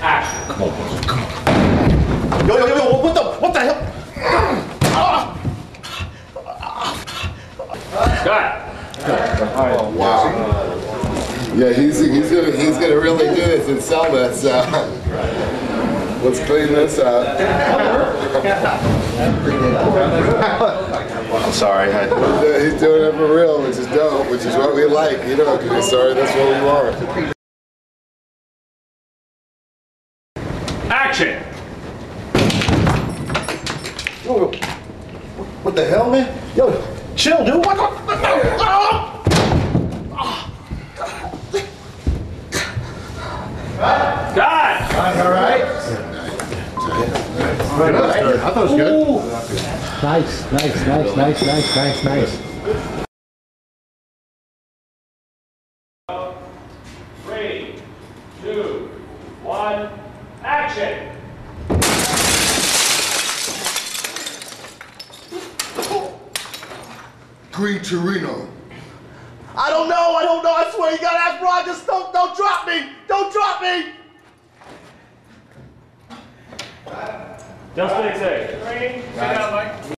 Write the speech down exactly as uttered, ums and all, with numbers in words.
Action. Come on, come on. Yo, yo, yo, yo, what the, what the hell? Scott. Oh, wow. Yeah, he's he's gonna he's gonna really do this and sell this. Uh, let's clean this up. I'm sorry. I... Yeah, he's doing it for real, which is dope, which is what we like. You know, because sorry, that's what we want. Action. Yo, what the hell, man? Yo, chill, dude. What the? Scott. All right. I thought it was good. Ooh. Nice, nice, nice, nice, nice, nice, nice. Three, two, one, action. Green Torino. I don't know. I don't know. I swear you gotta ask Ron. Just don't, don't drop me. Don't drop me. Just big save. Sit down, Mike.